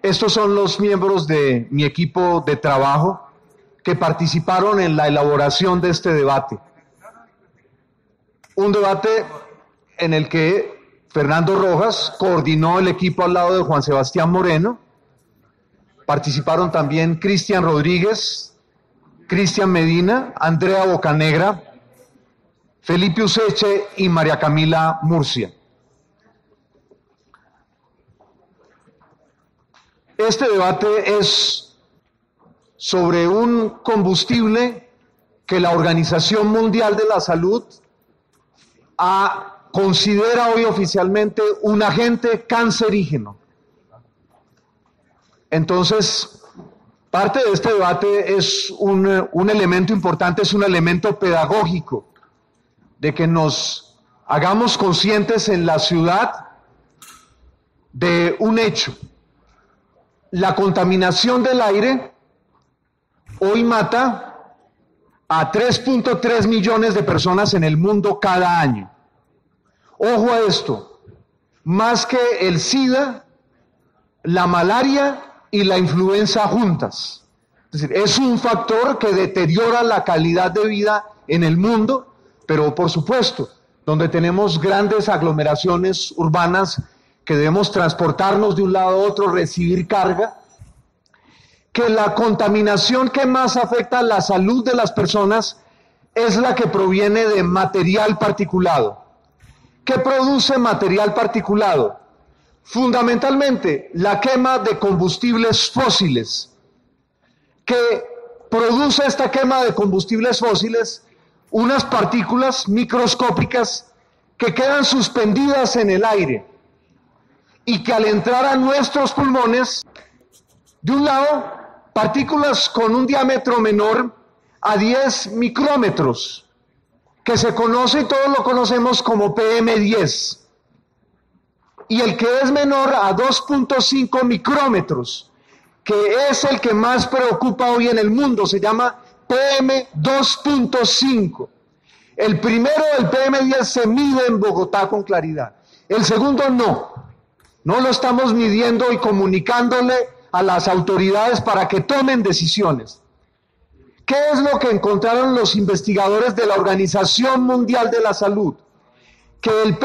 Estos son los miembros de mi equipo de trabajo que participaron en la elaboración de este debate. Un debate en el que Fernando Rojas coordinó el equipo al lado de Juan Sebastián Moreno. Participaron también Cristian Rodríguez, Cristian Medina, Andrea Bocanegra, Felipe Useche y María Camila Murcia. Este debate es sobre un combustible que la Organización Mundial de la Salud considera hoy oficialmente un agente cancerígeno. Entonces, parte de este debate es un elemento importante, es un elemento pedagógico, de que nos hagamos conscientes en la ciudad de un hecho. La contaminación del aire hoy mata a 3.3 millones de personas en el mundo cada año. Ojo a esto, más que el SIDA, la malaria y la influenza juntas. Es decir, es un factor que deteriora la calidad de vida en el mundo, pero por supuesto, donde tenemos grandes aglomeraciones urbanas que debemos transportarnos de un lado a otro, recibir carga, que la contaminación que más afecta a la salud de las personas es la que proviene de material particulado. ¿Qué produce material particulado? Fundamentalmente la quema de combustibles fósiles. ¿Qué produce esta quema de combustibles fósiles? Unas partículas microscópicas que quedan suspendidas en el aire y que al entrar a nuestros pulmones, de un lado, partículas con un diámetro menor a 10 micrómetros, que se conoce y todos lo conocemos como PM10, y el que es menor a 2.5 micrómetros, que es el que más preocupa hoy en el mundo, se llama PM2.5. El primero, el PM10, se mide en Bogotá con claridad. El segundo no lo estamos midiendo y comunicándole a las autoridades para que tomen decisiones. ¿Qué es lo que encontraron los investigadores de la Organización Mundial de la Salud? Que el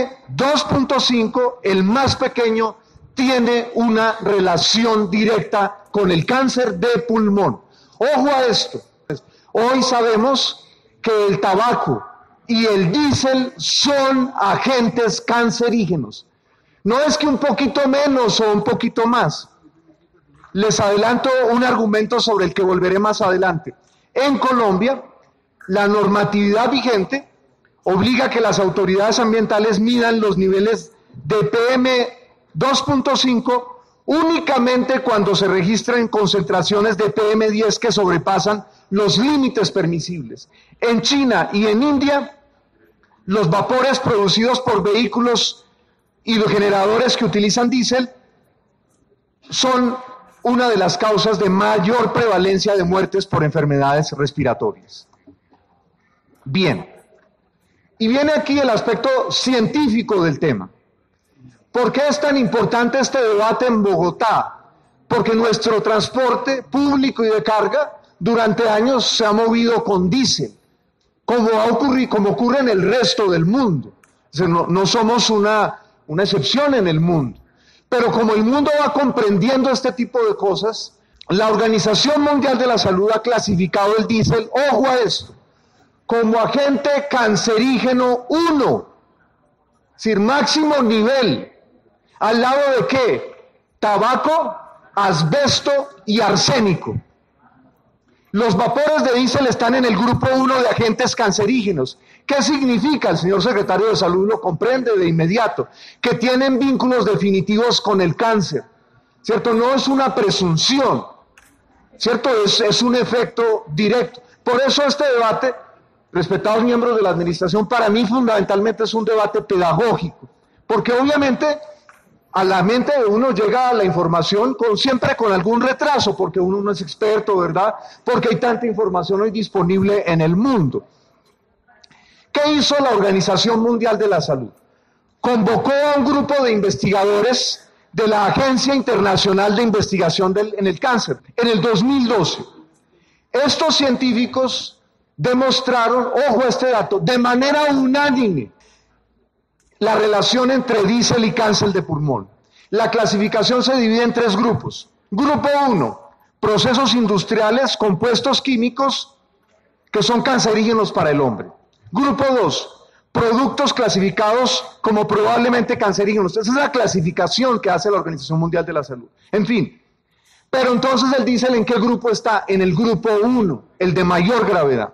PM2.5, el más pequeño, tiene una relación directa con el cáncer de pulmón. Ojo a esto. Hoy sabemos que el tabaco y el diésel son agentes cancerígenos. No es que un poquito menos o un poquito más. Les adelanto un argumento sobre el que volveré más adelante. En Colombia, la normatividad vigente obliga a que las autoridades ambientales midan los niveles de PM2.5 únicamente cuando se registren concentraciones de PM10 que sobrepasan los límites permisibles. En China y en India, los vapores producidos por vehículos y los generadores que utilizan diésel son una de las causas de mayor prevalencia de muertes por enfermedades respiratorias. Bien, y viene aquí el aspecto científico del tema. ¿Por qué es tan importante este debate en Bogotá? Porque nuestro transporte público y de carga durante años se ha movido con diésel, como ocurre en el resto del mundo. O sea, no somos una excepción en el mundo. Pero como el mundo va comprendiendo este tipo de cosas, la Organización Mundial de la Salud ha clasificado el diésel, ojo a esto, como agente cancerígeno 1, es decir, máximo nivel. ¿Al lado de qué? Tabaco, asbesto y arsénico. Los vapores de diésel están en el grupo 1 de agentes cancerígenos. ¿Qué significa? El señor secretario de Salud lo comprende de inmediato, que tienen vínculos definitivos con el cáncer, ¿cierto? No es una presunción, ¿cierto? Es un efecto directo. Por eso este debate, respetados miembros de la administración, para mí fundamentalmente es un debate pedagógico, porque obviamente a la mente de uno llega la información siempre con algún retraso, porque uno no es experto, ¿verdad? Porque hay tanta información hoy disponible en el mundo. ¿Qué hizo la Organización Mundial de la Salud? Convocó a un grupo de investigadores de la Agencia Internacional de Investigación en el Cáncer, en el 2012. Estos científicos demostraron, ojo a este dato, de manera unánime, la relación entre diésel y cáncer de pulmón. La clasificación se divide en 3 grupos. Grupo 1, procesos industriales, compuestos químicos que son cancerígenos para el hombre. Grupo 2, productos clasificados como probablemente cancerígenos. Esa es la clasificación que hace la Organización Mundial de la Salud. En fin, pero entonces el diésel, ¿en qué grupo está? En el grupo 1, el de mayor gravedad.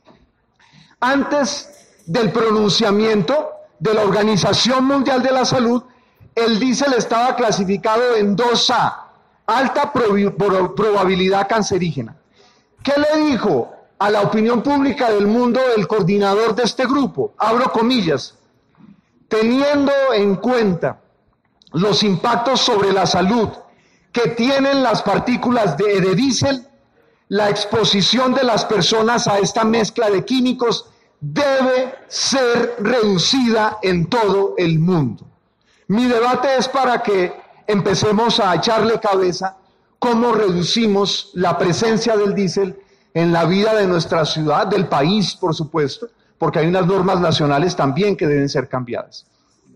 Antes del pronunciamiento de la Organización Mundial de la Salud, el diésel estaba clasificado en 2A, alta probabilidad cancerígena. ¿Qué le dijo a la opinión pública del mundo el coordinador de este grupo? Abro comillas, teniendo en cuenta los impactos sobre la salud que tienen las partículas de diésel, la exposición de las personas a esta mezcla de químicos debe ser reducida en todo el mundo. Mi debate es para que empecemos a echarle cabeza cómo reducimos la presencia del diésel en la vida de nuestra ciudad, del país, por supuesto, porque hay unas normas nacionales también que deben ser cambiadas.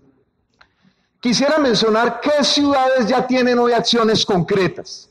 Quisiera mencionar qué ciudades ya tienen hoy acciones concretas.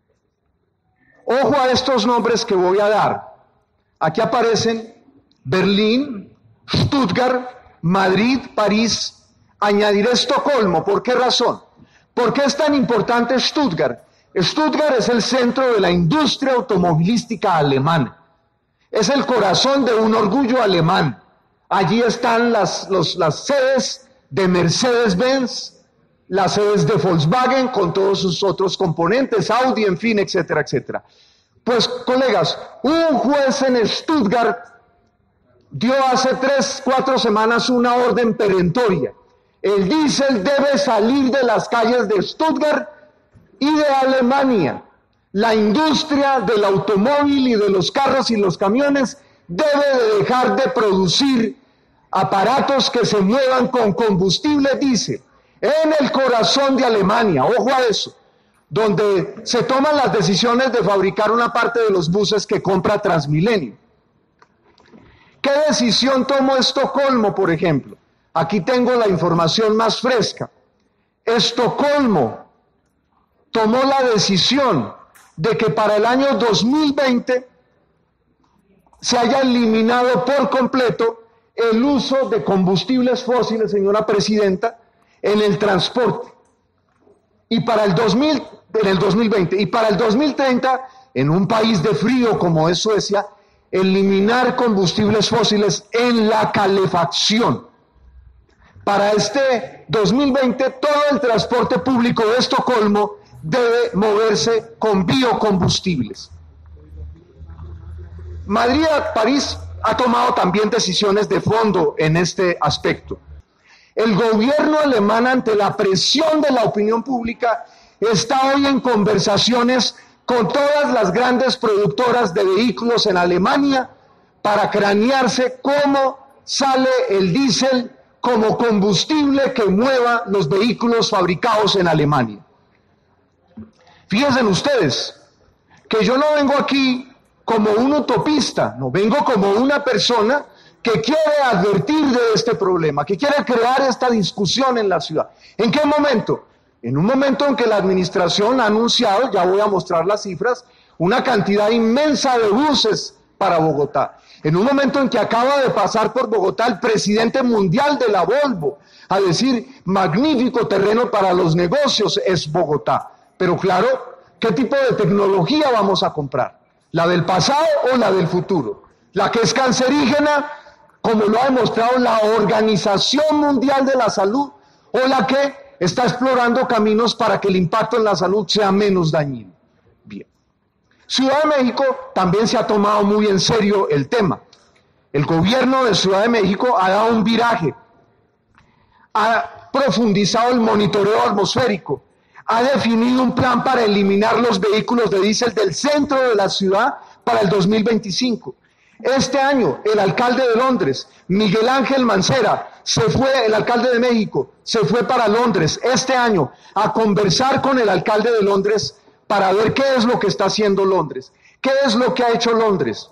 Ojo a estos nombres que voy a dar. Aquí aparecen Berlín, Stuttgart, Madrid, París. Añadiré Estocolmo. ¿Por qué razón? ¿Por qué es tan importante Stuttgart? Stuttgart es el centro de la industria automovilística alemana. Es el corazón de un orgullo alemán. Allí están las sedes de Mercedes-Benz, las sedes de Volkswagen con todos sus otros componentes, Audi, en fin, etcétera, etcétera. Pues, colegas, un juez en Stuttgart dio hace 3-4 semanas una orden perentoria. El diésel debe salir de las calles de Stuttgart y de Alemania. La industria del automóvil y de los carros y los camiones debe de dejar de producir aparatos que se muevan con combustible diésel. En el corazón de Alemania, ojo a eso, donde se toman las decisiones de fabricar una parte de los buses que compra Transmilenio. ¿Qué decisión tomó Estocolmo, por ejemplo? Aquí tengo la información más fresca. Estocolmo tomó la decisión de que para el año 2020 se haya eliminado por completo el uso de combustibles fósiles, señora presidenta, en el transporte. Y para el 2020 y para el 2030, en un país de frío como es Suecia, eliminar combustibles fósiles en la calefacción. Para este 2020, todo el transporte público de Estocolmo debe moverse con biocombustibles. Madrid, París ha tomado también decisiones de fondo en este aspecto. El gobierno alemán, ante la presión de la opinión pública, está hoy en conversaciones con todas las grandes productoras de vehículos en Alemania para cranearse cómo sale el diésel como combustible que mueva los vehículos fabricados en Alemania. Fíjense ustedes que yo no vengo aquí como un utopista, no vengo como una persona que quiere advertir de este problema, que quiere crear esta discusión en la ciudad. ¿En qué momento? En un momento en que la administración ha anunciado, ya voy a mostrar las cifras, una cantidad inmensa de buses para Bogotá. En un momento en que acaba de pasar por Bogotá el presidente mundial de la Volvo a decir, magnífico terreno para los negocios es Bogotá. Pero claro, ¿qué tipo de tecnología vamos a comprar? ¿La del pasado o la del futuro? ¿La que es cancerígena, como lo ha demostrado la Organización Mundial de la Salud, o la que está explorando caminos para que el impacto en la salud sea menos dañino? Bien. Ciudad de México también se ha tomado muy en serio el tema. El gobierno de Ciudad de México ha dado un viraje, ha profundizado el monitoreo atmosférico, ha definido un plan para eliminar los vehículos de diésel del centro de la ciudad para el 2025. Este año, el alcalde de Londres, Miguel Ángel Mancera, se fue el alcalde de México, se fue para Londres este año a conversar con el alcalde de Londres para ver qué es lo que está haciendo Londres, qué es lo que ha hecho Londres.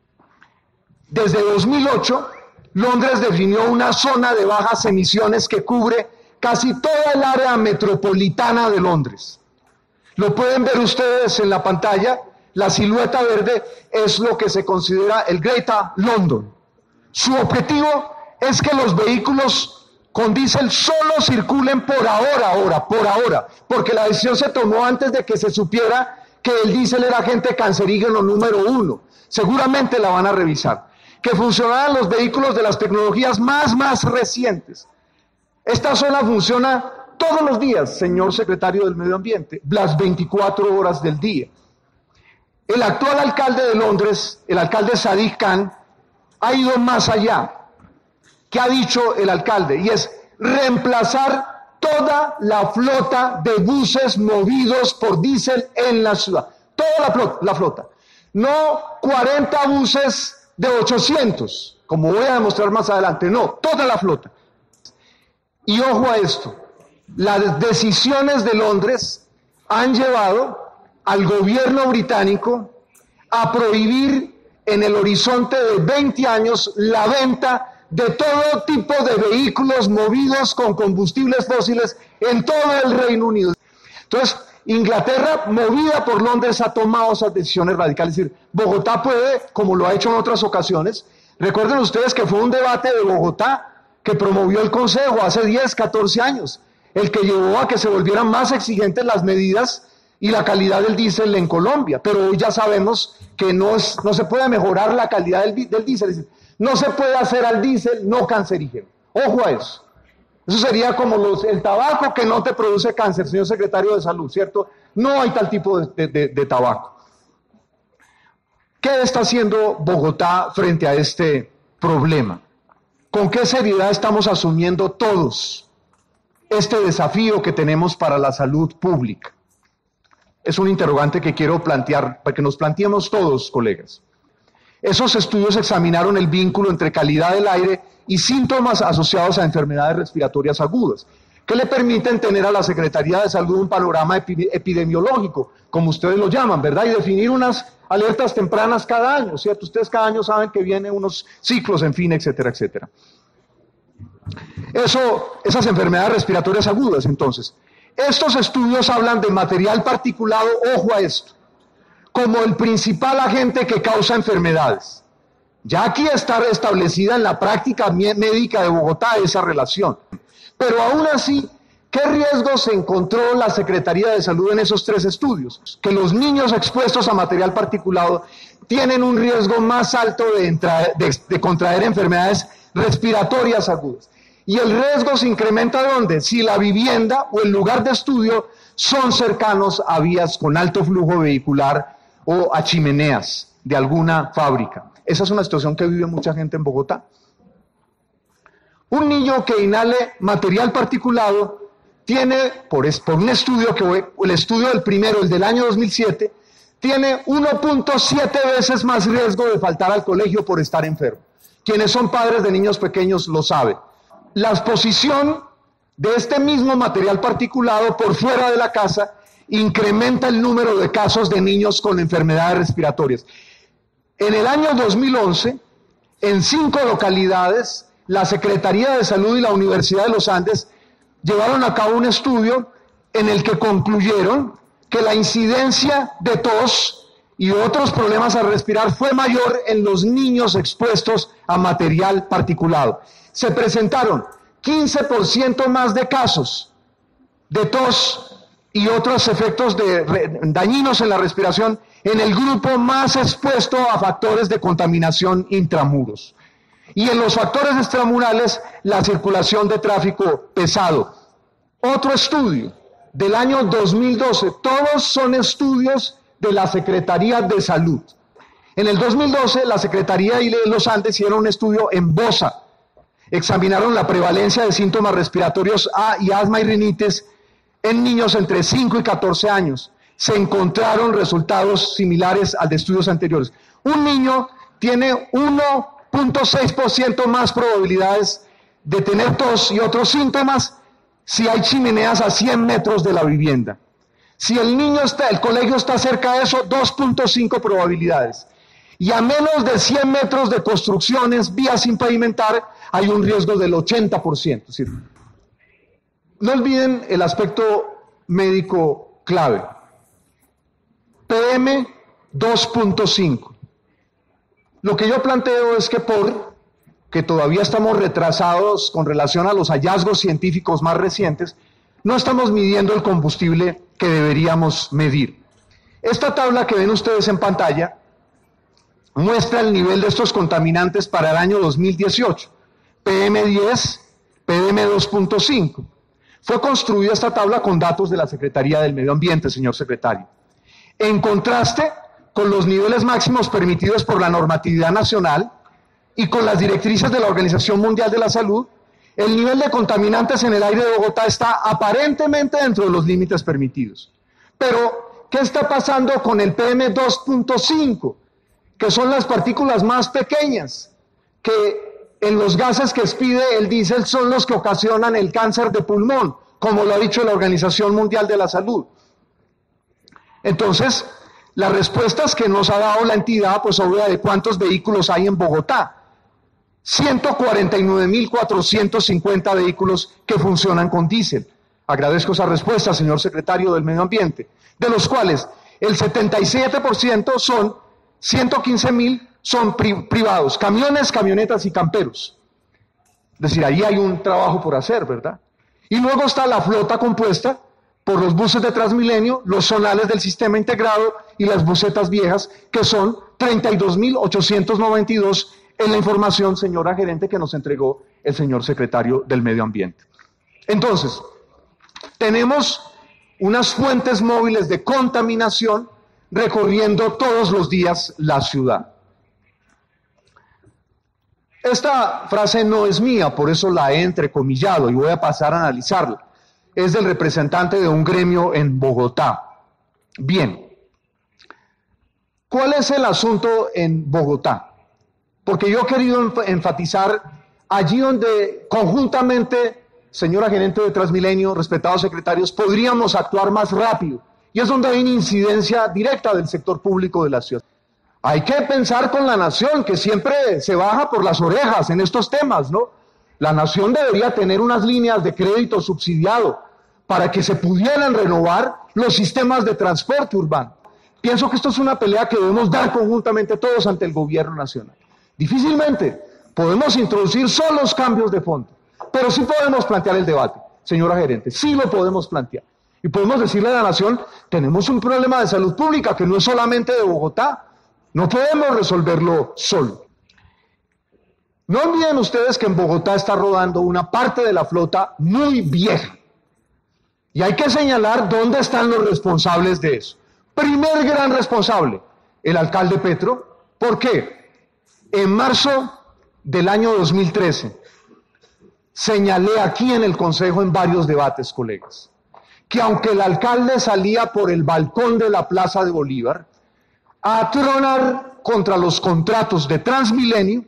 Desde 2008, Londres definió una zona de bajas emisiones que cubre casi toda el área metropolitana de Londres. Lo pueden ver ustedes en la pantalla, la silueta verde es lo que se considera el Greater London. Su objetivo es que los vehículos con diésel solo circulen por ahora, porque la decisión se tomó antes de que se supiera que el diésel era agente cancerígeno número 1. Seguramente la van a revisar. Que funcionaran los vehículos de las tecnologías más recientes. Esta zona funciona todos los días, señor secretario del Medio Ambiente, las 24 horas del día. El actual alcalde de Londres, el alcalde Sadiq Khan, ha ido más allá. ¿Qué ha dicho el alcalde? Y es reemplazar toda la flota de buses movidos por diésel en la ciudad. Toda la flota. No 40 buses de 800, como voy a demostrar más adelante. No, toda la flota. Y ojo a esto. Las decisiones de Londres han llevado al gobierno británico a prohibir en el horizonte de 20 años la venta de todo tipo de vehículos movidos con combustibles fósiles en todo el Reino Unido. Entonces, Inglaterra, movida por Londres, ha tomado esas decisiones radicales. Es decir, Bogotá puede, como lo ha hecho en otras ocasiones, recuerden ustedes que fue un debate de Bogotá que promovió el Consejo hace 10, 14 años, el que llevó a que se volvieran más exigentes las medidas y la calidad del diésel en Colombia, pero hoy ya sabemos que no se puede mejorar la calidad del diésel, es decir, no se puede hacer al diésel no cancerígeno. Ojo a eso. Eso sería como el tabaco que no te produce cáncer, señor secretario de Salud, ¿cierto? No hay tal tipo de tabaco. ¿Qué está haciendo Bogotá frente a este problema? ¿Con qué seriedad estamos asumiendo todos este desafío que tenemos para la salud pública? Es un interrogante que quiero plantear, para que nos planteemos todos, colegas. Esos estudios examinaron el vínculo entre calidad del aire y síntomas asociados a enfermedades respiratorias agudas, que le permiten tener a la Secretaría de Salud un panorama epidemiológico, como ustedes lo llaman, ¿verdad? Y definir unas alertas tempranas cada año, ¿cierto? Ustedes cada año saben que vienen unos ciclos, en fin, etcétera, etcétera. Esas enfermedades respiratorias agudas, entonces. Estos estudios hablan de material particulado, ojo a esto, como el principal agente que causa enfermedades. Ya aquí está establecida en la práctica médica de Bogotá esa relación. Pero aún así, ¿qué riesgos encontró la Secretaría de Salud en esos 3 estudios? Que los niños expuestos a material particulado tienen un riesgo más alto de contraer enfermedades respiratorias agudas. Y el riesgo se incrementa ¿dónde? Si la vivienda o el lugar de estudio son cercanos a vías con alto flujo vehicular o a chimeneas de alguna fábrica. Esa es una situación que vive mucha gente en Bogotá. Un niño que inhale material particulado tiene, por un estudio, el estudio del primero, el del año 2007, tiene 1.7 veces más riesgo de faltar al colegio por estar enfermo. Quienes son padres de niños pequeños lo saben. La exposición de este mismo material particulado por fuera de la casa incrementa el número de casos de niños con enfermedades respiratorias. En el año 2011, en 5 localidades, la Secretaría de Salud y la Universidad de los Andes llevaron a cabo un estudio en el que concluyeron que la incidencia de tos y otros problemas al respirar fue mayor en los niños expuestos a material particulado. Se presentaron 15% más de casos de tos y otros efectos dañinos en la respiración en el grupo más expuesto a factores de contaminación intramuros. Y en los factores extramurales, la circulación de tráfico pesado. Otro estudio del año 2012, todos son estudios de la Secretaría de Salud. En el 2012, la Secretaría de los Andes hicieron un estudio en Bosa. Examinaron la prevalencia de síntomas respiratorios y asma y rinitis en niños entre 5 y 14 años. Se encontraron resultados similares al de estudios anteriores. Un niño tiene 1.6% más probabilidades de tener tos y otros síntomas si hay chimeneas a 100 metros de la vivienda. Si el colegio está cerca de eso, 2.5 probabilidades. Y a menos de 100 metros de construcciones, vías sin pavimentar, hay un riesgo del 80%. Es decir, no olviden el aspecto médico clave. PM 2.5. Lo que yo planteo es que que todavía estamos retrasados con relación a los hallazgos científicos más recientes, no estamos midiendo el combustible que deberíamos medir. Esta tabla que ven ustedes en pantalla muestra el nivel de estos contaminantes para el año 2018, PM10, PM2.5. Fue construida esta tabla con datos de la Secretaría del Medio Ambiente, señor secretario. En contraste con los niveles máximos permitidos por la normatividad nacional y con las directrices de la Organización Mundial de la Salud, el nivel de contaminantes en el aire de Bogotá está aparentemente dentro de los límites permitidos. Pero, ¿qué está pasando con el PM2.5? Que son las partículas más pequeñas, que en los gases que expide el diésel son los que ocasionan el cáncer de pulmón, como lo ha dicho la Organización Mundial de la Salud. Entonces, las respuestas que nos ha dado la entidad, pues habla de cuántos vehículos hay en Bogotá. 149.450 vehículos que funcionan con diésel. Agradezco esa respuesta, señor secretario del Medio Ambiente, de los cuales el 77% son 115.000 son privados, camiones, camionetas y camperos. Es decir, ahí hay un trabajo por hacer, ¿verdad? Y luego está la flota compuesta por los buses de Transmilenio, los zonales del sistema integrado y las busetas viejas, que son 32.892 en la información, señora gerente, que nos entregó el señor secretario del Medio Ambiente. Entonces, tenemos unas fuentes móviles de contaminación recorriendo todos los días la ciudad. Esta frase no es mía, por eso la he entrecomillado y voy a pasar a analizarla. Es del representante de un gremio en Bogotá. Bien, ¿cuál es el asunto en Bogotá? Porque yo he querido enfatizar allí donde conjuntamente, señora gerente de Transmilenio, respetados secretarios, podríamos actuar más rápido. Y es donde hay una incidencia directa del sector público de la ciudad. Hay que pensar con la nación, que siempre se baja por las orejas en estos temas, ¿no? La nación debería tener unas líneas de crédito subsidiado para que se pudieran renovar los sistemas de transporte urbano. Pienso que esto es una pelea que debemos dar conjuntamente todos ante el gobierno nacional. Difícilmente podemos introducir solos cambios de fondo, pero sí podemos plantear el debate, señora gerente, sí lo podemos plantear. Y podemos decirle a la nación, tenemos un problema de salud pública que no es solamente de Bogotá, no podemos resolverlo solo. No olviden ustedes que en Bogotá está rodando una parte de la flota muy vieja. Y hay que señalar dónde están los responsables de eso. Primer gran responsable, el alcalde Petro. ¿Por qué? En marzo del año 2013, señalé aquí en el Consejo en varios debates, colegas, que aunque el alcalde salía por el balcón de la Plaza de Bolívar a tronar contra los contratos de Transmilenio,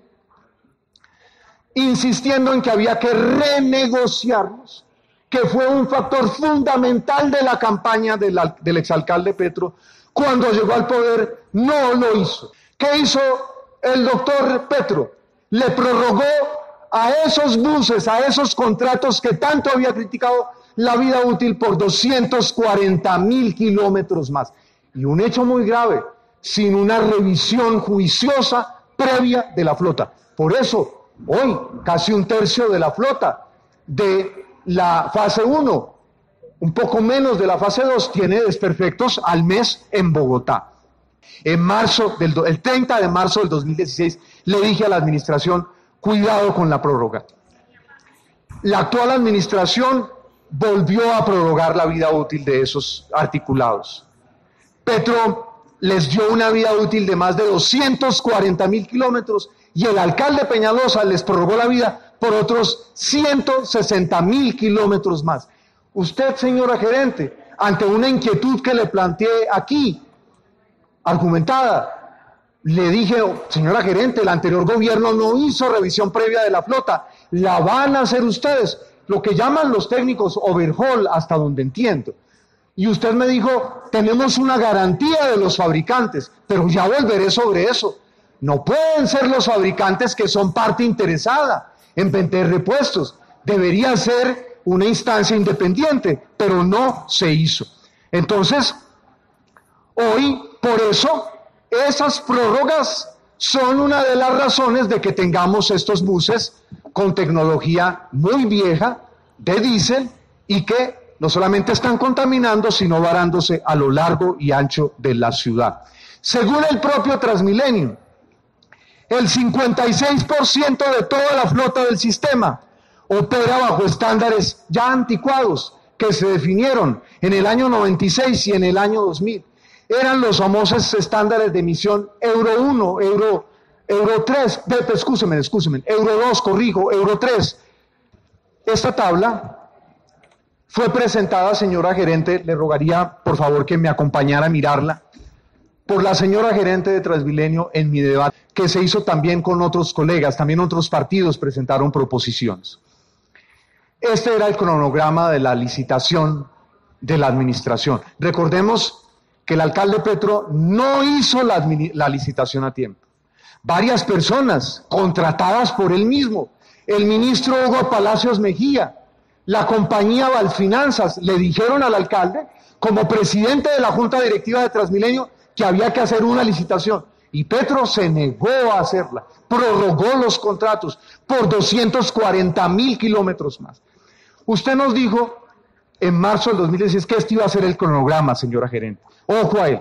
insistiendo en que había que renegociarlos, que fue un factor fundamental de la campaña del exalcalde Petro, cuando llegó al poder no lo hizo. ¿Qué hizo el doctor Petro? Le prorrogó a esos buses, a esos contratos que tanto había criticado, la vida útil por 240.000 kilómetros más. Y un hecho muy grave, sin una revisión juiciosa previa de la flota. Por eso, hoy, casi un tercio de la flota de la fase 1, un poco menos de la fase 2, tiene desperfectos al mes en Bogotá. En marzo, el 30 de marzo del 2016, le dije a la administración, cuidado con la prórroga. La actual administración volvió a prorrogar la vida útil de esos articulados. Petro les dio una vida útil de más de 240.000 kilómetros y el alcalde Peñalosa les prorrogó la vida por otros 160.000 kilómetros más. Usted, señora gerente, ante una inquietud que le planteé aquí, argumentada, le dije, señora gerente, el anterior gobierno no hizo revisión previa de la flota la van a hacer ustedes, lo que llaman los técnicos overhaul, hasta donde entiendo. Y usted me dijo, tenemos una garantía de los fabricantes, pero ya volveré sobre eso. No pueden ser los fabricantes que son parte interesada en vender repuestos. Debería ser una instancia independiente, pero no se hizo. Entonces, hoy, por eso, esas prórrogas son una de las razones de que tengamos estos buses con tecnología muy vieja, de diésel, y que no solamente están contaminando, sino varándose a lo largo y ancho de la ciudad. Según el propio Transmilenio, el 56% de toda la flota del sistema opera bajo estándares ya anticuados que se definieron en el año 96 y en el año 2000. Eran los famosos estándares de emisión Euro 1, Euro 3, excúseme, Euro 2, corrijo, Euro 3. Esta tabla fue presentada, señora gerente, le rogaría por favor que me acompañara a mirarla, por la señora gerente de Transmilenio en mi debate, que se hizo también con otros colegas, también otros partidos presentaron proposiciones. Este era el cronograma de la licitación de la administración. Recordemos que el alcalde Petro no hizo la licitación a tiempo. Varias personas contratadas por él mismo, el ministro Hugo Palacios Mejía, la compañía Valfinanzas, le dijeron al alcalde, como presidente de la Junta Directiva de Transmilenio, que había que hacer una licitación. Y Petro se negó a hacerla, prorrogó los contratos por 240.000 kilómetros más. Usted nos dijo en marzo del 2016 que este iba a ser el cronograma, señora gerente. Ojo a él.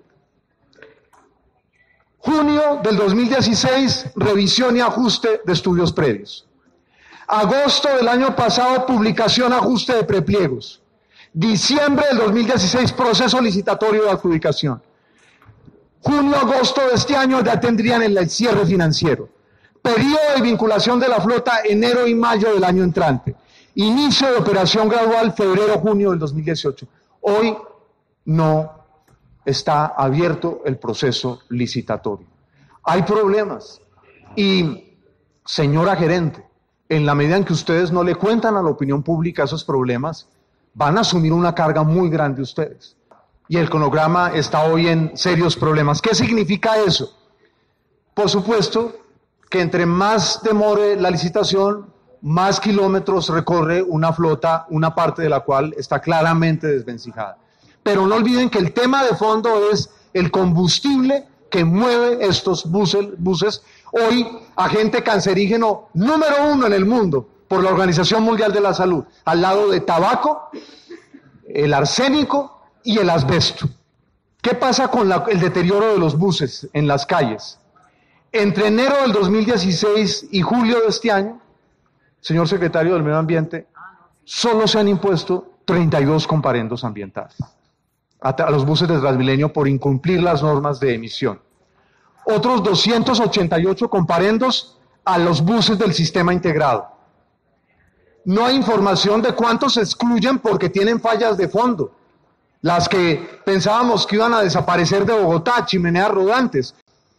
Junio del 2016, revisión y ajuste de estudios previos. Agosto del año pasado, publicación, ajuste de prepliegos. Diciembre del 2016, proceso licitatorio de adjudicación. Junio, agosto de este año ya tendrían el cierre financiero. Periodo de vinculación de la flota, enero y mayo del año entrante. Inicio de operación gradual, febrero, junio del 2018. Hoy no está abierto el proceso licitatorio. Hay problemas. Y, señora gerente, en la medida en que ustedes no le cuentan a la opinión pública esos problemas, van a asumir una carga muy grande ustedes. Y el cronograma está hoy en serios problemas. ¿Qué significa eso? Por supuesto que entre más demore la licitación, más kilómetros recorre una flota, una parte de la cual está claramente desvencijada. Pero no olviden que el tema de fondo es el combustible que mueve estos buses, hoy agente cancerígeno número 1 en el mundo por la Organización Mundial de la Salud, al lado de tabaco, el arsénico y el asbesto. ¿Qué pasa con el deterioro de los buses en las calles? Entre enero del 2016 y julio de este año, señor secretario del Medio Ambiente, solo se han impuesto 32 comparendos ambientales a los buses de Transmilenio por incumplir las normas de emisión. Otros 288 comparendos a los buses del sistema integrado. No hay información de cuántos se excluyen porque tienen fallas de fondo. Las que pensábamos que iban a desaparecer de Bogotá, chimeneas rodantes.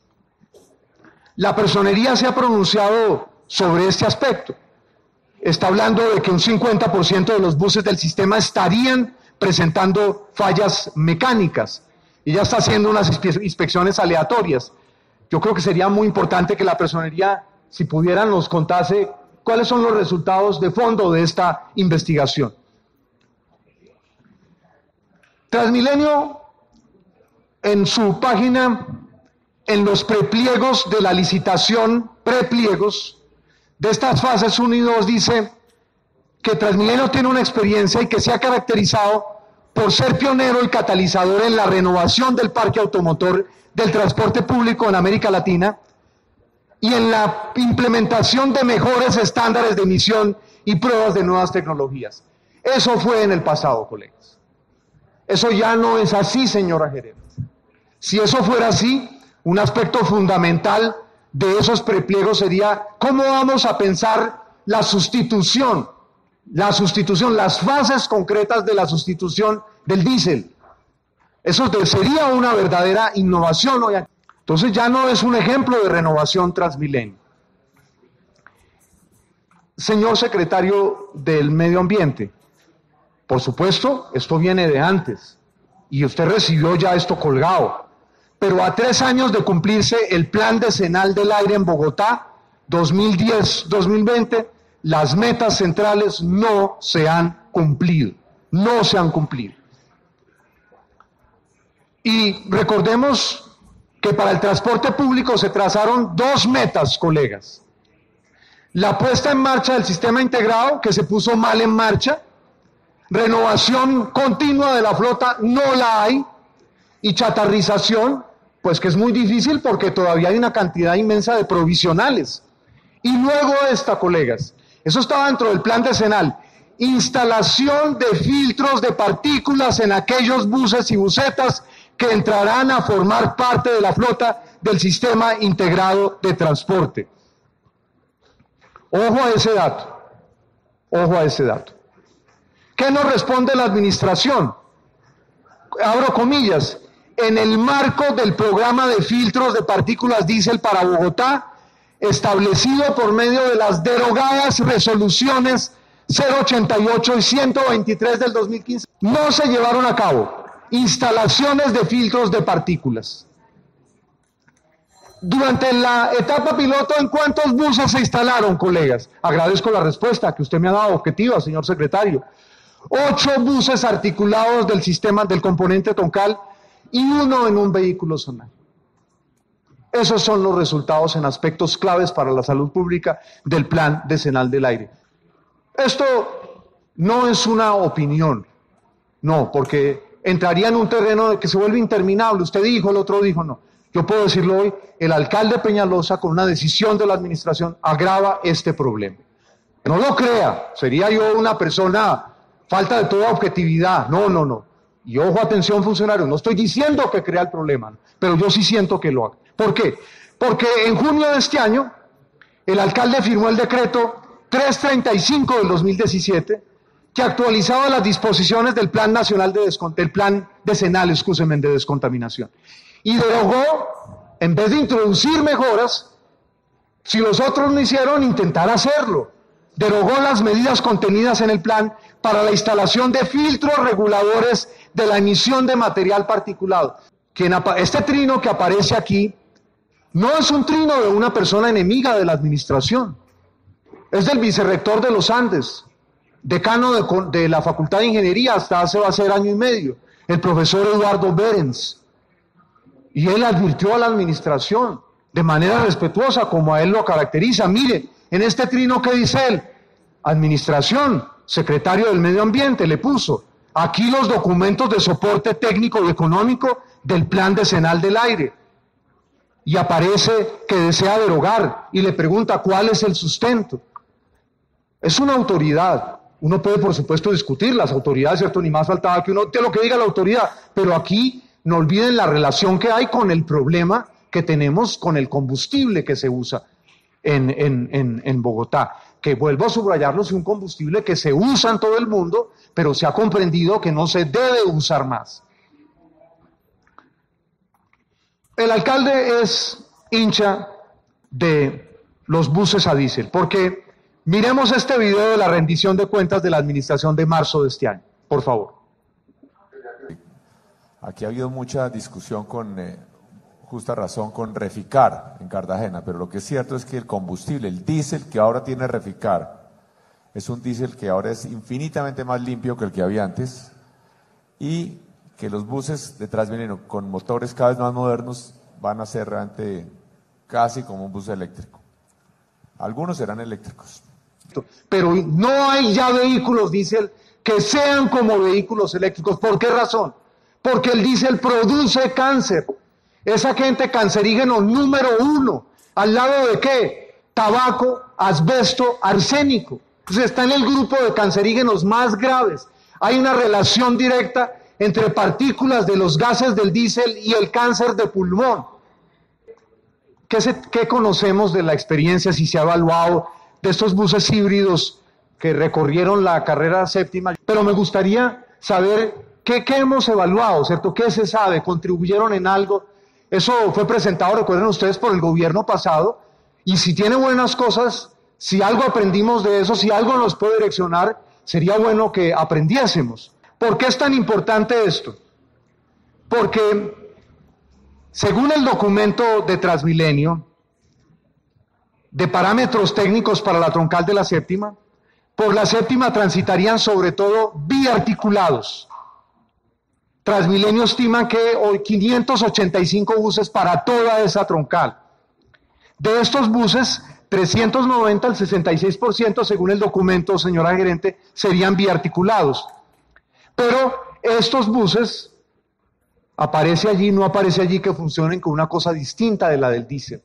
La personería se ha pronunciado sobre este aspecto. Está hablando de que un 50% de los buses del sistema estarían presentando fallas mecánicas y ya está haciendo unas inspecciones aleatorias. Yo creo que sería muy importante que la personería, si pudieran, nos contase cuáles son los resultados de fondo de esta investigación. Transmilenio, en su página, en los prepliegos de la licitación, prepliegos de estas fases 1 y 2, dice que Transmilenio tiene una experiencia y que se ha caracterizado por ser pionero y catalizador en la renovación del parque automotor del transporte público en América Latina y en la implementación de mejores estándares de emisión y pruebas de nuevas tecnologías. Eso fue en el pasado, colegas. Eso ya no es así, señora gerente. Si eso fuera así, un aspecto fundamental de esos prepliegos sería cómo vamos a pensar la sustitución, las fases concretas de la sustitución del diésel. Eso sería una verdadera innovación hoy. Entonces ya no es un ejemplo de renovación Transmilenio. Señor secretario del Medio Ambiente, por supuesto, esto viene de antes y usted recibió ya esto colgado, pero a 3 años de cumplirse el Plan Decenal del Aire en Bogotá, 2010-2020, las metas centrales no se han cumplido, no se han cumplido. Y recordemos que para el transporte público se trazaron 2 metas, colegas. La puesta en marcha del sistema integrado, que se puso mal en marcha, renovación continua de la flota, no la hay, y chatarrización, pues que es muy difícil porque todavía hay una cantidad inmensa de provisionales. Y luego esta, colegas, eso estaba dentro del plan decenal, instalación de filtros de partículas en aquellos buses y busetas que entrarán a formar parte de la flota del sistema integrado de transporte. Ojo a ese dato, ojo a ese dato. ¿Qué nos responde la administración? Abro comillas, en el marco del programa de filtros de partículas diésel para Bogotá, establecido por medio de las derogadas resoluciones 088 y 123 del 2015, no se llevaron a cabo instalaciones de filtros de partículas. Durante la etapa piloto, ¿en cuántos buses se instalaron, colegas? Agradezco la respuesta que usted me ha dado, objetiva, señor secretario. 8 buses articulados del sistema del componente troncal y 1 en un vehículo zonal. Esos son los resultados en aspectos claves para la salud pública del Plan Decenal del Aire. Esto no es una opinión, no, porque entraría en un terreno de que se vuelve interminable. Usted dijo, el otro dijo, no. Yo puedo decirlo hoy, el alcalde Peñalosa, con una decisión de la administración, agrava este problema. No lo crea, sería yo una persona falta de toda objetividad. No, no, no. Y ojo, atención, funcionarios, no estoy diciendo que crea el problema, pero yo sí siento que lo haga. ¿Por qué? Porque en junio de este año, el alcalde firmó el decreto 335 del 2017, que actualizaba las disposiciones del Plan Nacional del Plan Decenal, de descontaminación. Y derogó, en vez de introducir mejoras, si los otros no hicieron, intentar hacerlo. Derogó las medidas contenidas en el plan para la instalación de filtros reguladores de la emisión de material particulado. Este trino que aparece aquí no es un trino de una persona enemiga de la administración, es del vicerrector de los Andes, decano de la Facultad de Ingeniería hasta hace va a ser año y medio, el profesor Eduardo Berens. Y él advirtió a la administración de manera respetuosa, como a él lo caracteriza. Mire, en este trino, ¿qué dice él? Administración, secretario del Medio Ambiente, le puso aquí los documentos de soporte técnico y económico del Plan Decenal del Aire. Y aparece que desea derogar y le pregunta cuál es el sustento. Es una autoridad. Uno puede, por supuesto, discutir las autoridades, ¿cierto? Ni más faltaba que uno te lo que diga la autoridad, pero aquí no olviden la relación que hay con el problema que tenemos con el combustible que se usa en Bogotá, que vuelvo a subrayarlo, es un combustible que se usa en todo el mundo, pero se ha comprendido que no se debe usar más. El alcalde es hincha de los buses a diésel, porque miremos este video de la rendición de cuentas de la administración de marzo de este año, por favor. Aquí ha habido mucha discusión con justa razón con Reficar en Cartagena, pero lo que es cierto es que el combustible, el diésel que ahora tiene Reficar, es un diésel que ahora es infinitamente más limpio que el que había antes y que los buses de Transmilenio con motores cada vez más modernos van a ser realmente casi como un bus eléctrico. Algunos serán eléctricos. Pero no hay ya vehículos diésel que sean como vehículos eléctricos. ¿Por qué razón? Porque el diésel produce cáncer. Es agente cancerígeno número 1. ¿Al lado de qué? Tabaco, asbesto, arsénico. Entonces está en el grupo de cancerígenos más graves. Hay una relación directa entre partículas de los gases del diésel y el cáncer de pulmón. ¿Qué conocemos de la experiencia, si se ha evaluado, de estos buses híbridos que recorrieron la carrera séptima? Pero me gustaría saber ¿qué hemos evaluado, cierto? ¿Qué se sabe? ¿Contribuyeron en algo? Eso fue presentado, recuerden ustedes, por el gobierno pasado, y si tiene buenas cosas, Si algo aprendimos de eso, si algo nos puede direccionar, sería bueno que aprendiésemos. ¿Por qué es tan importante esto? Porque según el documento de Transmilenio, de parámetros técnicos para la troncal de la séptima, por la séptima transitarían sobre todo biarticulados. Transmilenio estima que hoy 585 buses para toda esa troncal. De estos buses, 390 al 66%, según el documento, señora gerente, serían biarticulados. Pero estos buses, aparece allí, no aparece allí que funcionen con una cosa distinta de la del diésel.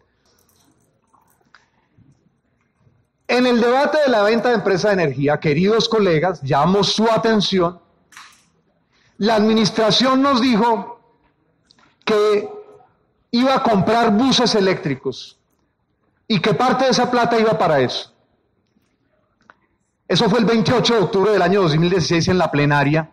En el debate de la venta de empresa de energía, queridos colegas, llamo su atención, la administración nos dijo que iba a comprar buses eléctricos y que parte de esa plata iba para eso. Eso fue el 28 de octubre del año 2016 en la plenaria,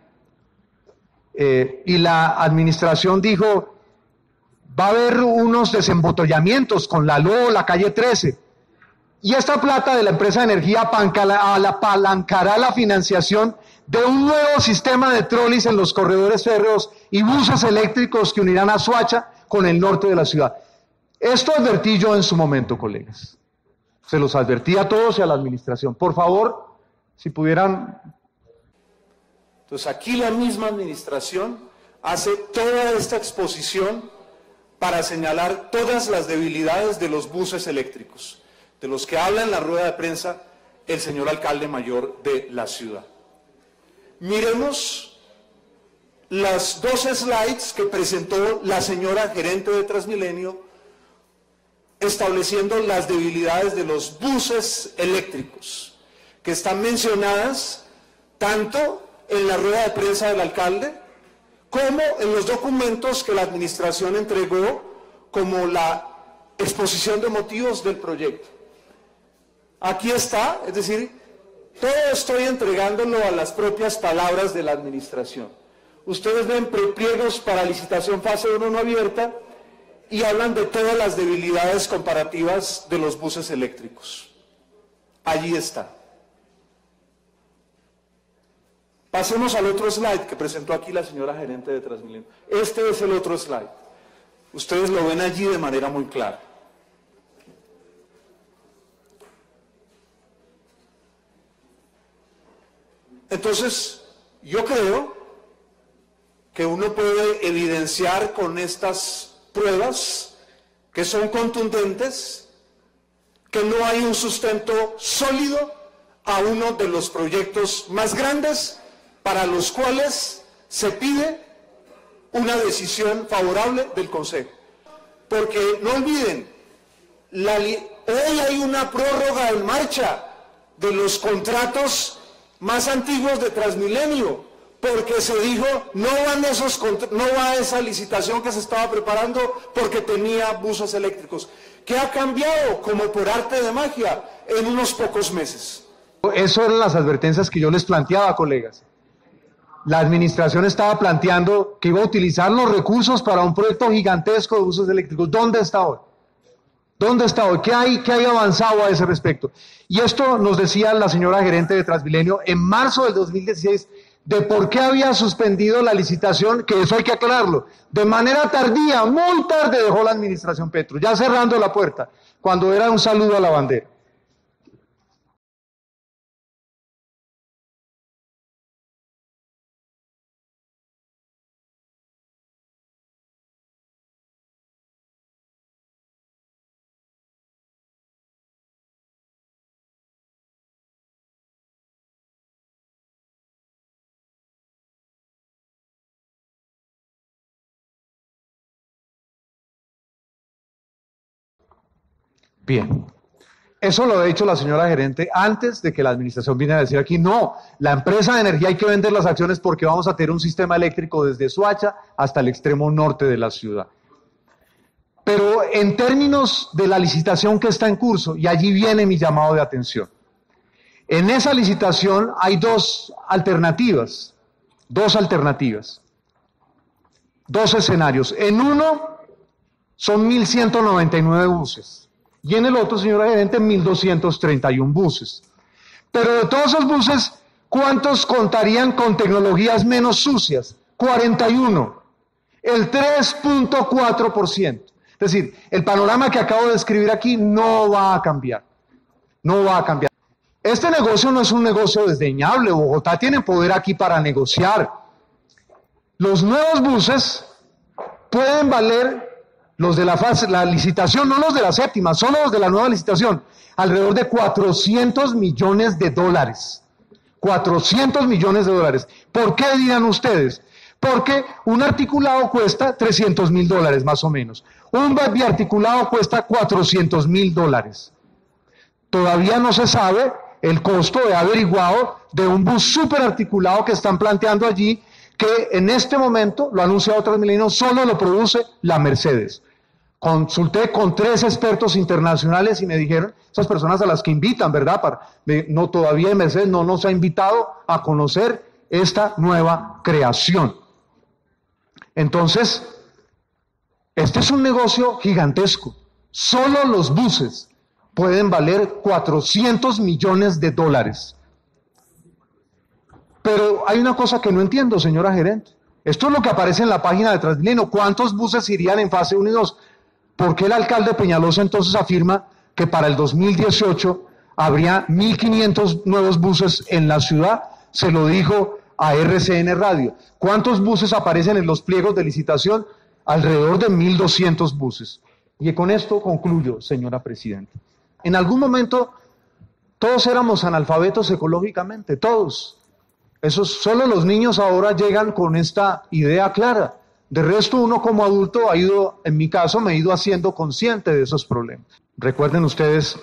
y la administración dijo, va a haber unos desembotellamientos con la LO, la calle 13, y esta plata de la empresa de energía apalancará la financiación de un nuevo sistema de trolis en los corredores férreos y buses eléctricos que unirán a Soacha con el norte de la ciudad. Esto advertí yo en su momento, colegas. Se los advertí a todos y a la administración. Por favor, si pudieran... Entonces aquí la misma administración hace toda esta exposición para señalar todas las debilidades de los buses eléctricos, de los que habla en la rueda de prensa el señor alcalde mayor de la ciudad. Miremos las dos slides que presentó la señora gerente de Transmilenio estableciendo las debilidades de los buses eléctricos, que están mencionadas tanto en la rueda de prensa del alcalde como en los documentos que la administración entregó como la exposición de motivos del proyecto. Aquí está, es decir, todo estoy entregándolo a las propias palabras de la administración. Ustedes ven prepliegos para licitación fase 1 no abierta y hablan de todas las debilidades comparativas de los buses eléctricos. Allí está. Pasemos al otro slide que presentó aquí la señora gerente de Transmilenio. Este es el otro slide. Ustedes lo ven allí de manera muy clara. Entonces, yo creo que uno puede evidenciar con estas pruebas que son contundentes, que no hay un sustento sólido a uno de los proyectos más grandes para los cuales se pide una decisión favorable del Consejo. Porque no olviden, hoy hay una prórroga en marcha de los contratos más antiguos de Transmilenio, porque se dijo no va esa licitación que se estaba preparando porque tenía buses eléctricos. ¿Qué ha cambiado como por arte de magia en unos pocos meses? Eso eran las advertencias que yo les planteaba, colegas. La administración estaba planteando que iba a utilizar los recursos para un proyecto gigantesco de buses eléctricos. ¿Dónde está hoy? ¿Dónde está hoy? ¿Qué hay avanzado a ese respecto? Y esto nos decía la señora gerente de Transmilenio en marzo del 2016 de por qué había suspendido la licitación, que eso hay que aclararlo. De manera tardía, muy tarde dejó la administración Petro, ya cerrando la puerta, cuando era un saludo a la bandera. Bien, eso lo ha dicho la señora gerente antes de que la administración viniera a decir aquí, no, la empresa de energía hay que vender las acciones porque vamos a tener un sistema eléctrico desde Soacha hasta el extremo norte de la ciudad. Pero en términos de la licitación que está en curso, y allí viene mi llamado de atención, en esa licitación hay dos alternativas, dos escenarios. En uno son 1.199 buses. y en el otro, señora gerente, 1.231 buses. Pero de todos esos buses, ¿cuántos contarían con tecnologías menos sucias? 41, el 3.4%. Es decir, el panorama que acabo de describir aquí no va a cambiar, no va a cambiar. Este negocio no es un negocio desdeñable. Bogotá tiene poder aquí para negociar. Los nuevos buses pueden valer, los de la licitación, no los de la séptima, solo los de la nueva licitación, alrededor de $400 millones. 400 millones de dólares. ¿Por qué dirán ustedes? Porque un articulado cuesta $300.000 más o menos. Un biarticulado cuesta $400.000. Todavía no se sabe el costo de averiguado de un bus súper articulado que están planteando allí, que en este momento, lo ha anunciado Transmilenio, solo lo produce la Mercedes. Consulté con 3 expertos internacionales y me dijeron, esas personas a las que invitan, ¿verdad? No, todavía Mercedes no nos ha invitado a conocer esta nueva creación. Entonces, este es un negocio gigantesco. Solo los buses pueden valer $400 millones. Pero hay una cosa que no entiendo, señora gerente. Esto es lo que aparece en la página de Transmilenio. ¿Cuántos buses irían en fase 1 y 2? ¿Por qué el alcalde Peñalosa entonces afirma que para el 2018 habría 1.500 nuevos buses en la ciudad? Se lo dijo a RCN Radio. ¿Cuántos buses aparecen en los pliegos de licitación? Alrededor de 1.200 buses. Y con esto concluyo, señora presidenta. En algún momento todos éramos analfabetos ecológicamente, todos. Solo los niños ahora llegan con esta idea clara. De resto, uno como adulto en mi caso, me he ido haciendo consciente de esos problemas. Recuerden ustedes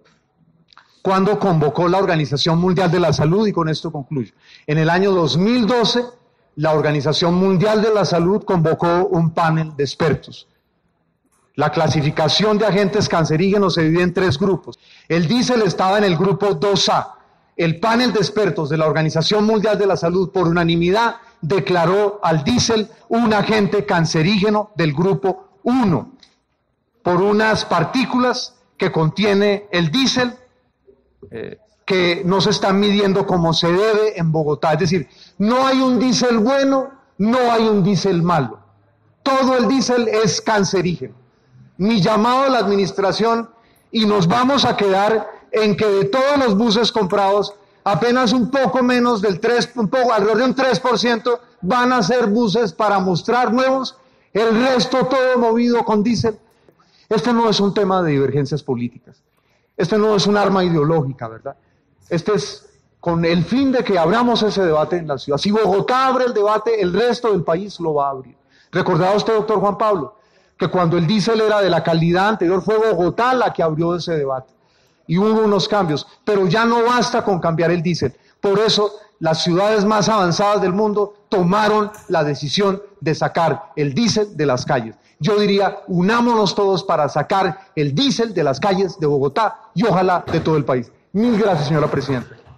cuando convocó la Organización Mundial de la Salud, y con esto concluyo. En el año 2012, la Organización Mundial de la Salud convocó un panel de expertos. La clasificación de agentes cancerígenos se divide en 3 grupos. El diésel estaba en el grupo 2A. El panel de expertos de la Organización Mundial de la Salud, por unanimidad, declaró al diésel un agente cancerígeno del grupo 1, por unas partículas que contiene el diésel que no se están midiendo como se debe en Bogotá. Es decir, no hay un diésel bueno, no hay un diésel malo. Todo el diésel es cancerígeno. Mi llamado a la administración, y nos vamos a quedar en que de todos los buses comprados, apenas un poco menos del 3, alrededor de un 3% van a ser buses para mostrar nuevos, el resto todo movido con diésel. Este no es un tema de divergencias políticas, este no es un arma ideológica, ¿verdad? Este es con el fin de que abramos ese debate en la ciudad. Si Bogotá abre el debate, el resto del país lo va a abrir. ¿Recordaba usted, doctor Juan Pablo, que cuando el diésel era de la calidad anterior fue Bogotá la que abrió ese debate? Y hubo unos cambios, pero ya no basta con cambiar el diésel. Por eso las ciudades más avanzadas del mundo tomaron la decisión de sacar el diésel de las calles. Yo diría, unámonos todos para sacar el diésel de las calles de Bogotá y ojalá de todo el país. Mil gracias, señora presidenta.